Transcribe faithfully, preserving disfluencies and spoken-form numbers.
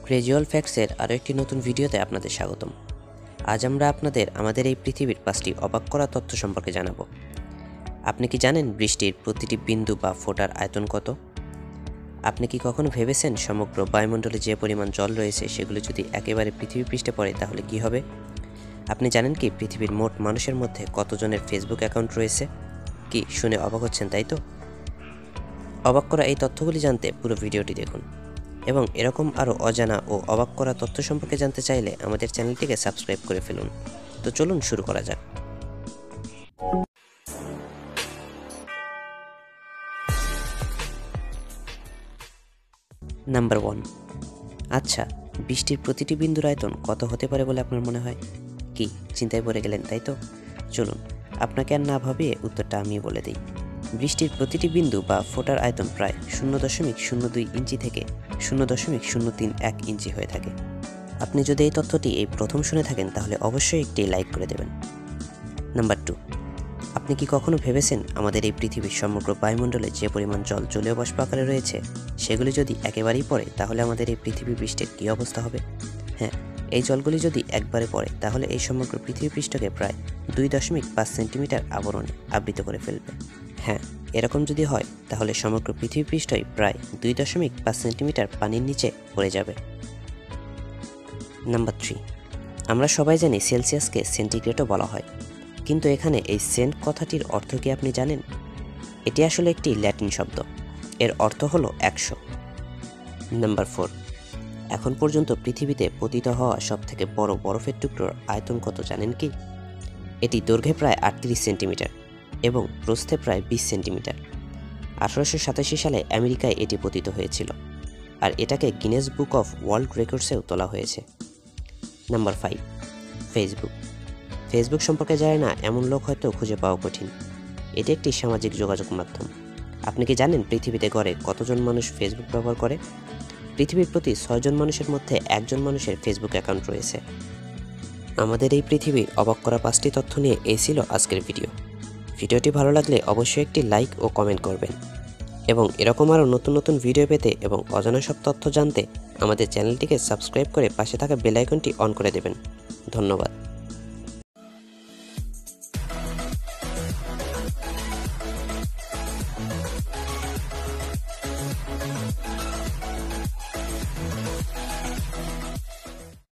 ক্রেজুয়াল ফ্যাক্টসের আরও একটি নতুন ভিডিওতে আপনাদের স্বাগতম। আজ আমরা আপনাদের আমাদের এই পৃথিবীর পাঁচটি অবাক করা তথ্য সম্পর্কে জানাবো। আপনি কি জানেন বৃষ্টির প্রতিটি বিন্দু বা ফোঁটার আয়তন কত? আপনি কি কখনো ভেবেছেন সমগ্র বায়ুমণ্ডলে যে পরিমাণ জল রয়েছে সেগুলো যদি একেবারে পৃথিবী পৃষ্ঠে পড়ে তাহলে কি হবে? আপনি জানেন কি পৃথিবীর মোট মানুষের মধ্যে কতজনের ফেসবুক অ্যাকাউন্ট রয়েছে? কি শুনে অবাক হচ্ছেন তাই তো? অবাক করা এই তথ্যগুলি জানতে পুরো ভিডিওটি দেখুন এবং এরকম আরও অজানা ও অবাক করা তথ্য সম্পর্কে জানতে চাইলে আমাদের চ্যানেলটিকে সাবস্ক্রাইব করে ফেলুন। তো চলুন শুরু করা যাক। Number one. আচ্ছা, বৃষ্টির প্রতিটি বিন্দুর আয়তন কত হতে পারে বলে আপনার মনে হয়? কি চিন্তায় পড়ে গেলেন তাই তো? চলুন আপনাকে আর না ভাবিয়ে উত্তরটা আমি বলে দিই। বৃষ্টির প্রতিটি বিন্দু বা ফোঁটার আয়তন প্রায় শূন্য দশমিক শূন্য দুই ইঞ্চি থেকে শূন্য দশমিক শূন্য তিন এক ইঞ্চি হয়ে থাকে। আপনি যদি এই তথ্যটি এই প্রথম শুনে থাকেন তাহলে অবশ্যই একটি লাইক করে দেবেন। Number two. আপনি কি কখনো ভেবেছেন আমাদের এই পৃথিবীর সমগ্র বায়ুমণ্ডলে যে পরিমাণ জল জলীয় বাষ্প আকারে রয়েছে সেগুলি যদি একেবারেই পড়ে তাহলে আমাদের এই পৃথিবী পৃষ্ঠের কী অবস্থা হবে? হ্যাঁ, এই জলগুলি যদি একবারে পড়ে তাহলে এই সমগ্র পৃথিবী পৃষ্ঠকে প্রায় দুই দশমিক পাঁচ সেন্টিমিটার আবরণে আবৃত করে ফেলবে। হ্যাঁ, এরকম যদি হয় তাহলে সমগ্র পৃথিবী পৃষ্ঠই প্রায় দুই দশমিক পাঁচ সেন্টিমিটার পানির নিচে পড়ে যাবে। Number three. আমরা সবাই জানি সেলসিয়াসকে সেন্টিগ্রেডও বলা হয়, কিন্তু এখানে এই সেন্ট কথাটির অর্থ কি আপনি জানেন? এটি আসলে একটি ল্যাটিন শব্দ, এর অর্থ হলো একশো। Number four. এখন পর্যন্ত পৃথিবীতে পতিত হওয়া সবথেকে বড় বরফের টুকরোর আয়তন কত জানেন কি? এটি দৈর্ঘ্যে প্রায় আটত্রিশ সেন্টিমিটার এবং প্রস্থে প্রায় বিশ সেন্টিমিটার। আঠারোশো সাতাশি সালে আমেরিকায় এটি পতিত হয়েছিল আর এটাকে গিনেস বুক অফ ওয়ার্ল্ড রেকর্ডসেও তোলা হয়েছে। Number five. ফেসবুক। ফেসবুক সম্পর্কে জানে না এমন লোক হয়তো খুঁজে পাওয়া কঠিন। এটি একটি সামাজিক যোগাযোগ মাধ্যম। আপনি কি জানেন পৃথিবীতে গড়ে কতজন মানুষ ফেসবুক ব্যবহার করে? পৃথিবীর প্রতি ছয়জন মানুষের মধ্যে একজন মানুষের ফেসবুক অ্যাকাউন্ট রয়েছে। আমাদের এই পৃথিবীর অবাক করা পাঁচটি তথ্য নিয়ে এই ছিল আজকের ভিডিও। ভিডিওটি ভালো লাগলে অবশ্যই একটি লাইক ও কমেন্ট করবেন এবং এরকম আরও নতুন নতুন ভিডিও পেতে এবং অজানা সব তথ্য জানতে আমাদের চ্যানেলটিকে সাবস্ক্রাইব করে পাশে থাকা বেল আইকনটি অন করে দেবেন। ধন্যবাদ।